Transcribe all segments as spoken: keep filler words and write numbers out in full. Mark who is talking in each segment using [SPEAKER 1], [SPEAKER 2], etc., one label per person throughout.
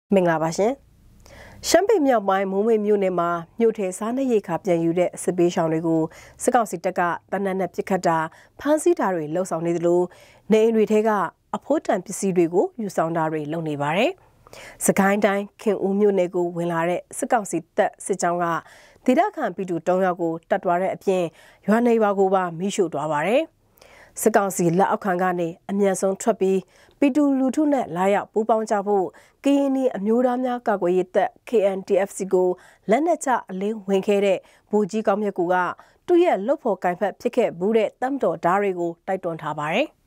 [SPEAKER 1] မင်္ဂလာပါရှင်ရှမ်းပြည်မြောက်ပိုင်းမိုးမိတ်မြို့နယ်မှာမြို့ထဲစားနပ်ရိက္ခာပြန်ယူတဲ့စစ်ပေးရှောင်တွေကိုစစ်ကောင်စီတပ်ကတနက်နဲ့ပစ်ခတ်တာဖမ်းဆီးတာတွေလှုပ်ဆောင်နေသလိုနေအိမ်တွေထဲကအဖိုးတန်ပစ္စည်းတွေကိုယူဆောင်တာတွေလုပ်နေပါတယ်။စကိုင်းတိုင်းခင်ဦးမြို့နယ်ကိုဝင်လာတဲ့စစ်ကောင်စီတပ်စစ်ကြောင်းကဒေသခံပြည်သူ၃ယောက်ကိုတတ်သွားတဲ့အပြင်ရွာနေပါကိုပါမိရှို့သွားပါတယ်။စစ်ကောင်စီလက်အောက်ခံကနေအမြန်ဆုံးထွက်ပြီးပီတူလူထုနဲ့လာရောက်ပူးပေါင်းကြဖို့ကရင်နီအမျိုးသားများကာကွယ်ရေးတပ် K N D F C ကိုလက်နက်ချအလင်းဝင်ခဲ့တဲ့ဗိုလ်ကြီးကောင်းမြတ်ကူကသူ့ရဲ့လှုပ်ဖို့ကင်ဖက်ဖြစ်ခဲ့ဘူးတဲ့တမ်တော်ဓာတ်တွေကိုတိုက်တွန်းထားပါတယ်။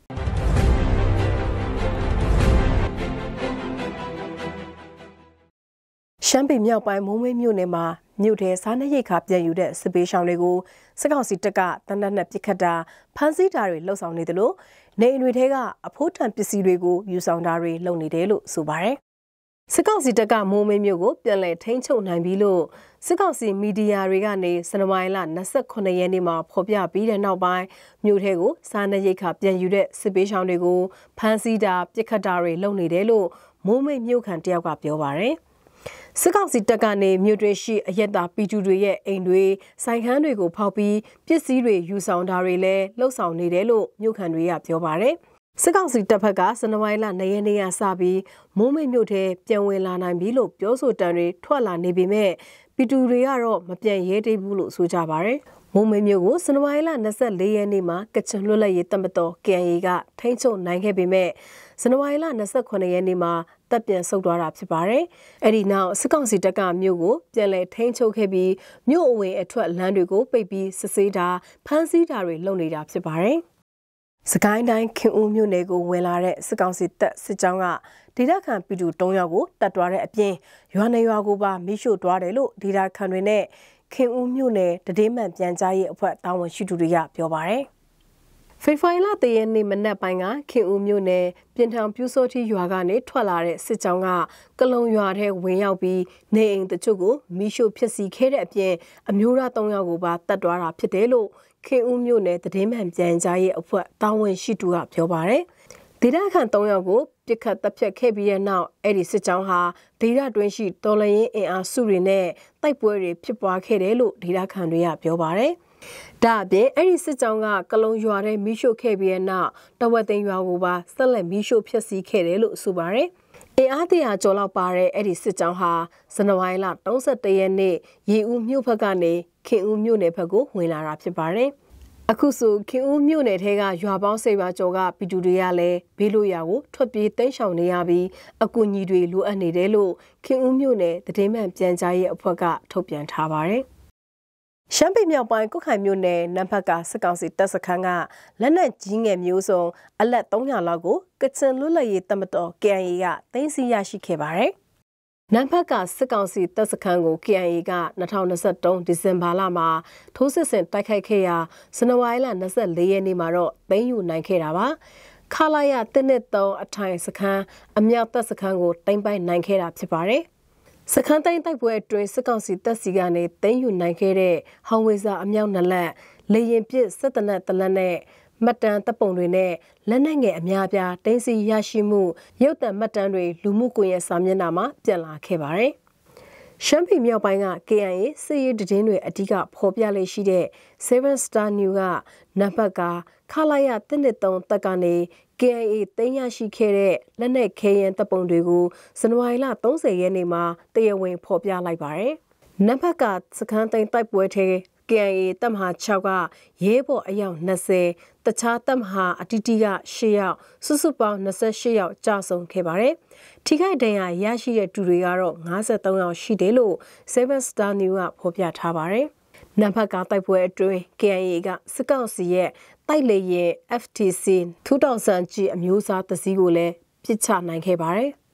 [SPEAKER 1] ရှမ်းပြည်မြောက်ပိုင်းမိုးမိတ်မြို့နယ်မှာမြို့ထဲစားနပ်ရိက္ခာပြန်ယူတဲ့စစ်ပေးရှောင်တွေကိုစစ်ကောင်စီတပ်ကတနက်နဲ့ပစ်ခတ်တာဖမ်းဆီးတာတွေလှုပ်ဆောင်နေတယ်လို့နေအိမ်တွေထဲကအဖိုးတန်ပစ္စည်းတွေကိုယူဆောင်တာတွေလုပ်နေတယ်လို့ဆိုပါတယ်။စစ်ကောင်စီတပ်ကမိုးမိတ်မြို့ကိုပြန်လည်ထိန်းချုပ်နိုင်ပြီလို့စစ်ကောင်စီမီဒီယာတွေကနေစနေပိုင်းလ၂၈ရက်နေ့မှာဖော်ပြပြီးတဲ့နောက်ပိုင်းမြို့ထဲကိုစားနပ်ရိက္ခာပြန်ယူတဲ့စစ်ပေးရှောင်တွေကိုဖမ်းဆီးတာပစ်ခတ်တာတွေလုပ်နေတယ်လို့မိုးမိတ်မြို့ခံတယောက်ကပြောပါတယ်။စစ်ကောင်စီတပ်ကနေမြို့တွေရှိအရက်သားပီတူတွေရဲ့အိမ်တွေဆိုင်ခန်းတွေကိုဖောက်ပြီးပစ္စည်းတွေယူဆောင်တာတွေလည်းလှုပ်ဆောင်နေတယ်လို့မြို့ခံတွေကပြောပါတယ်။စစ်ကောင်စီတပ်ဖက်ကစနေပိုင်းလ၂ရက်နေ့ကစပြီးမိုးမိတ်မြို့ထဲပြန်ဝင်လာနိုင်ပြီလို့ပြောဆိုတမ်းတွေထွက်လာနေပေမဲ့ပီတူတွေကတော့မပြန်ရဲသေးဘူးလို့ဆိုကြပါတယ်။မိုးမိတ်မြို့ကိုစနေပိုင်းလ၂၄ရက်နေ့မှာကချင်လွတ်လပ်ရေးတပ်မတော် K N A ကထိန်းချုပ်နိုင်ခဲ့ပေမဲ့စနေပိုင်းလ၂၈ရက်နေ့မှာတပ်ပြန်ဆုတ်သွားတာဖြစ်ပါတယ်။အဲ့ဒီနောက်စစ်ကောင်စီတပ်ကမြို့ကိုပြန်လည်ထိန်းချုပ်ခဲ့ပြီးမြို့အဝင်အထွက်လမ်းတွေကိုပိတ်ပြီးစစ်ဆေးတာဖမ်းဆီးတာတွေလုပ်နေတာဖြစ်ပါတယ်။စကိုင်းတိုင်းခင်ဦးမြို့နယ်ကိုဝင်လာတဲ့စစ်ကောင်စီတပ်စစ်ကြောင်းကဒေသခံပြည်သူ၃ယောက်ကိုတတ်သွားတဲ့အပြင်ရွာနေရွာကိုပါမိရှို့သွားတယ်လို့ဒေသခံတွေနဲ့ခင်ဦးမြို့နယ်တည်င်းမှန်ပြန်ကြားရေးအဖွဲ့တာဝန်ရှိသူတွေကပြောပါတယ်။ဖေဖော်ဝါရီလတရက်နေ့မနက်ပိုင်းကခင်ဦးမြို့နယ်ပြင်ထောင်ပြူစောတိရွာကနေထွက်လာတဲ့စစ်ကြောင်းကကလုံရွာထဲဝင်ရောက်ပြီးနေအိမ်တချို့ကိုမိရှို့ဖျက်ဆီးခဲ့တဲ့အပြင်အမျိုးသား၃ယောက်ကိုပါတတ်သွားတာဖြစ်တယ်လို့ခင်ဦးမြို့နယ်တည်င်းမှန်ပြန်ကြားရေးအဖွဲ့တာဝန်ရှိသူကပြောပါတယ်။ဒေသခံ၃ယောက်ကိုပြစ်ခတ်တပ်ဖြတ်ခဲ့ပြီးတဲ့နောက်အဲ့ဒီစစ်ကြောင်းဟာဒေသတွင်းရှိတော်လှန်ရေးအင်အားစုတွေနဲ့တိုက်ပွဲတွေဖြစ်ပွားခဲ့တယ်လို့ဒေသခံတွေကပြောပါတယ်။ဒါအပြင်အဲ့ဒီစစ်ကြောင်းကကလုံရွာထဲမိရှို့ခဲ့ပြီးတဲ့နောက်တဝက်သိန်းရွာကိုပါဆက်လက်မိရှို့ဖျက်ဆီးခဲ့တယ်လို့ဆိုပါတယ်။အင်အားတရာကျော်လောက်ပါတဲ့အဲ့ဒီစစ်ကြောင်းဟာဇန်နဝါရီလ၃၁ရက်နေ့ရေဦးမြို့ဘက်ကနေခင်ဦးမြို့နယ်ဘက်ကိုဝင်လာတာဖြစ်ပါတယ်။အခုဆိုခင်ဦးမြို့နယ်ထဲကရွာပေါင်း၁၀ပါကျော်ကပြည်သူတွေကလည်းဘေးလွတ်ရာကိုထွက်ပြေးတိမ်းရှောင်နေရပြီးအကူအညီတွေလိုအပ်နေတယ်လို့ခင်ဦးမြို့နယ်တည်င်းမှန်ပြန်ကြားရေးအဖွဲ့ကထုတ်ပြန်ထားပါတယ်။ရှမ်းပြည်မြောက်ပိုင်းကုခိုင်မြို့နယ်နမ်ဖတ်ကစစ်ကောင်စီတပ်စခန်းကလက်နက်ကြီးငယ်မျိုးစုံအလက်၃၀၀လောက်ကိုကချင်လွတ်လပ်ရေးတပ်မတော် K N A ကသိမ်းဆည်းရရှိခဲ့ပါတယ်။နမ်ဖတ်ကစစ်ကောင်စီတပ်စခန်းကို K N A က၂၀၂၃ဒီဇင်ဘာလမှာထိုးစစ်ဆင်တိုက်ခိုက်ခဲ့ရာဇန်နဝါရီလ၂၄ရက်နေ့မှာတော့သိမ်းယူနိုင်ခဲ့တာပါ။ခလာရတစ်နှစ်သုံးအထိုင်စခန်းအမြောက်တပ်စခန်းကိုတင်ပိုင်နိုင်ခဲ့တာဖြစ်ပါတယ်။စခန်းတိုင်းတိုက်ပွဲအတွင်းစစ်ကောင်စီတပ်စီကနေသိမ်းယူနိုင်ခဲ့တဲ့ဟောင်ဝေစာအမြောက်နလက်လေရင်ပစ်စစ်တနက်တလက်နဲ့မှတ်တမ်းတပ်ပုံတွေနဲ့လက်နက်ငယ်အများအပြားတင်းစီရရှိမှုရုပ်သံမှတ်တမ်းတွေလူမှုကွန်ရက်စာမျက်နှာမှာပြန်လာခဲ့ပါတယ်။ရှမ်းပြည်မြောက်ပိုင်းက K N A စစ်ရေးတည်င်းတွေအဓိကဖော်ပြလေရှိတဲ့ Seven Star News ကနံပါတ်ကခလာရတစ်နှစ်သုံးတပ်ကနေ K N A သိမ်းရရှိခဲ့တဲ့လက်နက်ခဲယမ်းတပ်ပုံတွေကိုဇန်နဝါရီလ၃၀ရက်နေ့မှာတရားဝင်ဖော်ပြလိုက်ပါတယ်။နံပါတ်ကစခန်းသိမ်းတိုက်ပွဲထဲ K N A တပ်မဟာ၆ကရဲဘော်အယောက်၂၀တခြားတပ်မဟာအတီးတီးက၈ယောက်စုစုပေါင်း၂၈ယောက်ကြာဆုံးခဲ့ပါတယ်။ထိခိုက်ဒဏ်ရာရရှိတဲ့သူတွေကတော့၅၃ယောက်ရှိတယ်လို့ Seven Star News ကဖော်ပြထားပါတယ်။နံပါတ်ကတိုက်ပွဲအတွင်း K N A ကစစ်ကောင်စီရဲ့တိုက်လေယာဉ် F T C ၂၀၀၀ G အမျိုးအစားတစ်စီးကိုလည်းပစ်ချနိုင်ခဲ့ပါတယ်။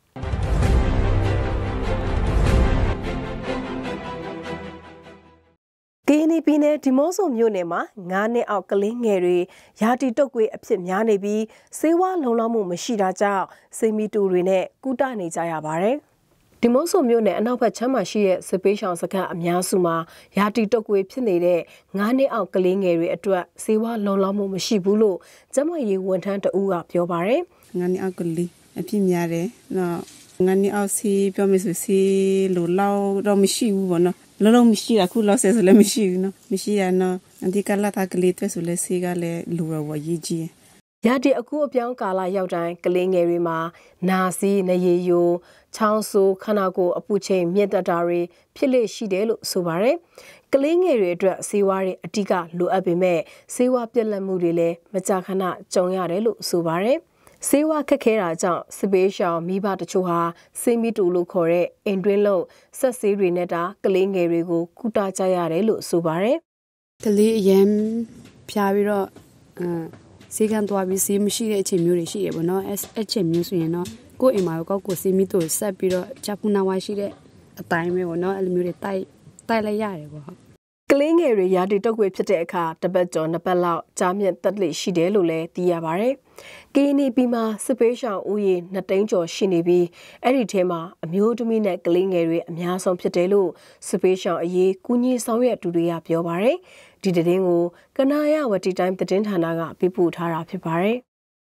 [SPEAKER 1] ကရင်နီပြည်နယ်ဒီမော့ဆိုမြို့နယ်မှာငါးနှစ်အောက်ကလေးငယ်တွေရာတီတုတ်ကွေးအဖြစ်များနေပြီးဆေးဝါးလုံလောက်မှုမရှိတာကြောင့်စိတ်မီတူတွေနဲ့ကုသနေကြရပါတယ်။ဒီမို့ဆိုမျိုးနဲ့အနောက်ဘက်ချမ်းမှာရှိတဲ့စပေးရှောင်စခန်းအများစုမှာရာတီတုတ်ကွေးဖြစ်နေတဲ့ငါးနှစ်အောက်ကလေးငယ်တွေအတွက်ဆေးဝါးလုံလောက်မှုမရှိဘူးလို့ကျမရေးဝန်ထမ်းတဦးကပြောပါတယ်
[SPEAKER 2] ငါးနှစ်အောက်ကလေးအဖြစ်များတယ်နော်ငါနီအောင်စီပြောမယ်ဆိုစီလိုလောက်တော့မရှိဘူးပေါ့နော်လုံးလုံးမရှိအခုလောက်ဆဲဆိုလည်းမရှိဘူးနော်မရှိရနော်အဒီကလာတာကလေးတွေဆိုလည်းစီကလည်းလိုတော့ရေးကြီး
[SPEAKER 1] ရတဲ့အခုအပြောင်းကာလရောက်တိုင်းကလေးငယ်တွေမှာနာစီနရေယိုချောင်းဆိုးခနာကိုအပူချိန်မြင့်တက်တာတွေဖြစ်လေရှိတယ်လို့ဆိုပါတယ်ကလေးငယ်တွေအတွက်ဆေးဝါးတွေအဓိကလိုအပ်ပေမဲ့ဆေးဝါးပြက်လက်မှုတွေလည်းမကြာခဏကြုံရတယ်လို့ဆိုပါတယ်ဆေးဝါးခက်ခဲတာကြောင့်စပေးရှောင်မိဘတချို့ဟာဆေးမီတူလို့ခေါ်တဲ့အိမ်တွင်းလုံးဆက်ဆေးတွေနဲ့တာကလေးငယ်တွေကိုကုသကြရတယ်လို့ဆိုပါတယ်
[SPEAKER 3] ကလေးအရင်ဖြာပြီးတော့အဆေးကန်သွားပြီးဆေးမရှိတဲ့အချိန်မျိုးတွေရှိတယ်ပေါ့နော်အဲ့ချိန်မျိုးဆိုရင်တော့ကိုယ့်အိမ်မှာကောက်ကိုဆေးမီတူဆက်ပြီးတော့ဂျပူနာဝါရှိတဲ့အတိုင်းပဲပေါ့နော်အဲ့လိုမျိုးတွေတိုက်တိုက်လိုက်ရတယ်ပေါ့ဟုတ်
[SPEAKER 1] ကလေးငယ်တွေရာတီတုတ်ွေဖြစ်တဲ့အခါတပတ်ကျော်နှစ်ပတ်လောက်ကြားမြင့်တက်လေရှိတယ်လို့လည်းသိရပါတယ်။ကီနီပီမှာစပေးရှောင်ဦးရေနှစ်သိန်းကျော်ရှိနေပြီးအဲ့ဒီထဲမှာအမျိုးသမီးနဲ့ကလေးငယ်တွေအများဆုံးဖြစ်တယ်လို့စပေးရှောင်အရေးကူညီဆောင်ရွက်သူတွေကပြောပါတယ်။ဒီသတင်းကိုကနာယဝတီတိုင်းသတင်းဌာနကပေးပို့ထားတာဖြစ်ပါတယ်။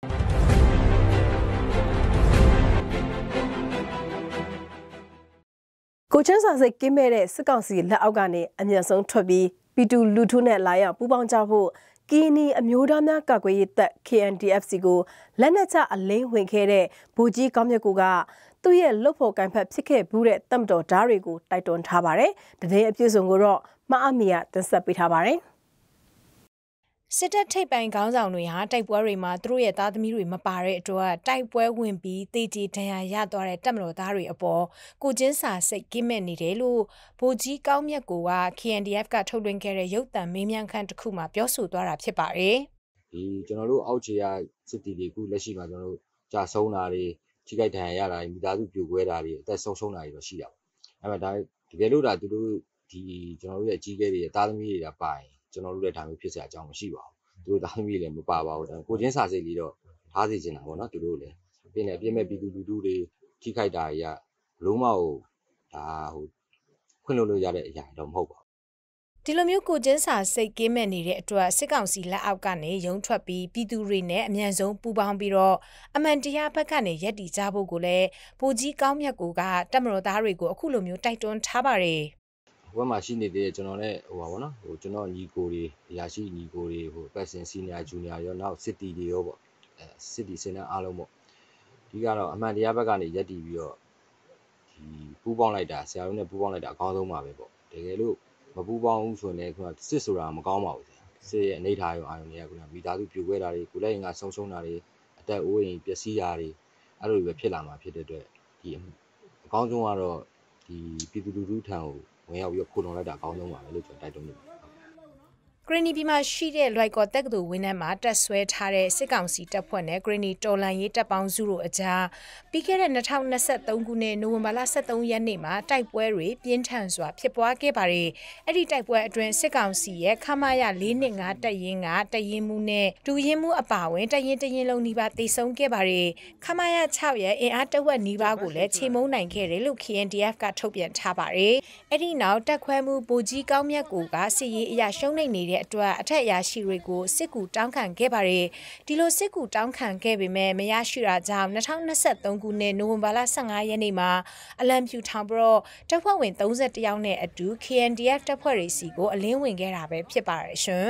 [SPEAKER 1] ကိုချမ်းစာစိတ်ကင်းမဲ့တဲ့စစ်ကောင်စီလက်အောက်ကနေအမျက်ဆုံးထွက်ပြီးပီတူလူထုနဲ့လာရောက်ပူးပေါင်းကြဖို့ကီနီအမျိုးသားများကာကွယ်ရေးတပ် K N D F C ကိုလက်နက်ချအလိမ့်ဝင်ခဲ့တဲ့ဗိုလ်ကြီးကောင်းမြတ်ကိုကသူ့ရဲ့လွတ်ဖို့ကံဖက်ဖြစ်ခဲ့ဘူးတဲ့တပ်မတော်ဓာတ်တွေကိုတိုက်တွန်းထားပါတယ်။တကယ်အပြည့်စုံကိုတော့မအမီယာတင်ဆက်ပေးထားပါတယ်။
[SPEAKER 4] စစ်တပ်ထိပ်ပိုင်းခေါင်းဆောင်တွေဟာတိုက်ပွဲတွေမှာသူတို့ရဲ့သားသမီးတွေမပါတဲ့အတွက်တိုက်ပွဲဝင်ပြီးတေးကြီးဒဏ်ရာရသွားတဲ့တပ်မတော်သားတွေအပေါ်ကိုချင်းစာစိတ်ကင်းမဲ့နေတယ်လို့ဗိုလ်ကြီးကောင်းမြတ်ကိုက K N D F ကထုတ်လွှင့်ခဲ့တဲ့ရုပ်သံမေးမြန်းခန်းတစ်ခုမှာပြောဆိုသွားတာဖြစ်ပါတယ်
[SPEAKER 5] ။ဒီကျွန်တော်တို့အောက်ခြေကစစ်တီတွေခုလက်ရှိမှာကျွန်တော်တို့ကြာဆုံးတာတွေထိခိုက်ဒဏ်ရာရတာတွေမိသားစုပြိုကွဲတာတွေအသက်ဆုံးရှုံးတာတွေတော့ရှိတာပေါ့။အဲ့မှာဒါတကယ်လို့ဒါသူတို့ဒီကျွန်တော်တို့ရဲ့အကြီးအကဲတွေသားသမီးတွေကပါရင်ကျွန်တော်တို့လည်းဒါမျိုးဖြစ်စရာအကြောင်းမရှိပါဘူး။သူတို့သားသမီးလည်းမပါပါဘူး။ကိုချင်းစာစိတ်လေးတော့ထားစီချင်တာပေါ့နော်သူတို့လည်းပြင်လည်းအပြည့်မဲ့ပြည်သူလူထုတွေထိခိုက်တာတွေကလုံးမဟုတ်ဒါဟိုခွင့်လို့လို့ရတဲ့အရာတော့မဟုတ်ပါဘူး
[SPEAKER 4] ဒီလိုမျိုးကိုချင်းစာစိတ်ကင်းမဲ့နေတဲ့အတွက်စစ်ကောင်စီလက်အောက်ကနေရုံထွက်ပြီးပြည်သူတွေနဲ့အမြန်ဆုံးပူးပေါင်းပြီးတော့အမှန်တရားဘက်ကနေရက်တီကြဖို့ကိုလည်းဗိုလ်ကြီးကောင်းမြတ်ကိုကတပ်မတော်သားတွေကိုအခုလိုမျိုးတိုက်တွန်းထားပါတယ်
[SPEAKER 5] ဘက်မှာရှိနေတဲ့ကျွန်တော်နဲ့ဟိုပါဗောနော်ဟိုကျွန်တော်ညီကိုတွေအရာရှိညီကိုတွေဟိုပတ်စင်စီနီယာဂျူနီယာရောနောက်စစ်တီတွေရောပေါ့အဲစစ်တီစင်တဲ့အားလုံးပေါ့ဒီကတော့အမှန်တရားဘက်ကနေရက်တီပြီးတော့ဒီပူးပေါင်းလိုက်တာဆရာတို့နဲ့ပူးပေါင်းလိုက်တာအကောင်းဆုံးပါပဲပေါ့တကယ်လို့မပူးပေါင်းဘူးဆိုရင်လည်းစစ်ဆိုတာမကောင်းပါဘူးစစ်ရဲ့အနေထားရောအာရုံတွေကမိသားစုပြိုကွဲတာတွေကိုလည်းငါဆုံးရှုံးတာတွေအသက်အိုးအိမ်ပျက်စီးတာတွေအဲ့လိုပဲဖြစ်လာမှာဖြစ်တဲ့အတွက်ဒီအကောင်းဆုံးကတော့ဒီပြည်သူလူထုထံကိုဝင်ရောက်ပြီးတော့ခိုးလုံလိုက်တာအကောင်းဆုံးပါပဲလို့ကျွန်တော်တိုက်တွန်းနေပါတယ်
[SPEAKER 4] ဂရနီပြည်မှာရှိတဲ့လွိုက်ကော်တက္ကသိုလ်ဝင်းထဲမှာတက်ဆွဲထားတဲ့စစ်ကောင်စီတပ်ဖွဲ့နဲ့ဂရနီတော်လန်ရေးတပ်ပေါင်းစုတို့အကြားပြီးခဲ့တဲ့နှစ်ထောင်နှစ်ဆသုံးခုနှစ်နိုဝင်ဘာလဆယ်သုံးရက်နေ့မှာတိုက်ပွဲတွေပြင်းထန်စွာဖြစ်ပွားခဲ့ပါတယ်။အဲ့ဒီတိုက်ပွဲအတွင်းစစ်ကောင်စီရဲ့ခမာရလေးနှစ်ငါးတပ်ရင်းကတပ်ရင်းမှုနဲ့ဒူရင်းမှုအပါအဝင်တပ်ရင်းတရင်းလုံးနီးပါးတိုက်ဆုံခဲ့ပါတယ်။ခမာရ၆ရဲ့အင်အားတဝက်နီးပါးကိုလည်းချိန်မုံနိုင်ခဲ့တယ်လို့ K N D F ကထုတ်ပြန်ထားပါတယ်။အဲ့ဒီနောက်တပ်ခွဲမှုဗိုလ်ကြီးကောင်းမြတ်ကိုကစစ်ရေးအရာရှုံးနိမ့်နေတဲ့အတွက်အထက်အရာရှိတွေကိုစစ်ကူတောင်းခံခဲ့ပါတယ်ဒီလိုစစ်ကူတောင်းခံခဲ့ပေမဲ့မရရှိတာကြောင့်နှစ်ထောင်နှစ်ဆသုံးခုနှစ်နိုဝင်ဘာလဆယ်ငါးရက်နေ့မှာအလံဖြူထောင်ပြီးတော့တပ်ဖွဲ့ဝင်သုံး၁၁ယောက်နဲ့အတူ K N D F တပ်ဖွဲ့တွေစီကိုအလင်းဝင်ခဲ့တာပဲဖြစ်ပါတယ်ရှင်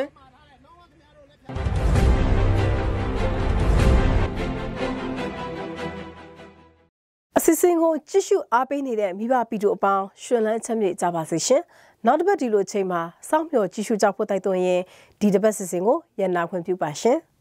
[SPEAKER 1] အစီအစဉ်ကိုကြည့်ရှုအားပေးနေတဲ့မိဘပြည်သူအပေါင်းရှင်လန်းချမ်းမြေ့ကြပါစေရှင်နောက်တစ်ပတ်ဒီလိုချိန်မှာစောင့်မျှော်ကြည့်ရှုကြဖို့တိုက်တွန်းရင်ဒီတစ်ပတ်စီစဉ်ကိုရန်နာခွင့်ပြုပါရှင်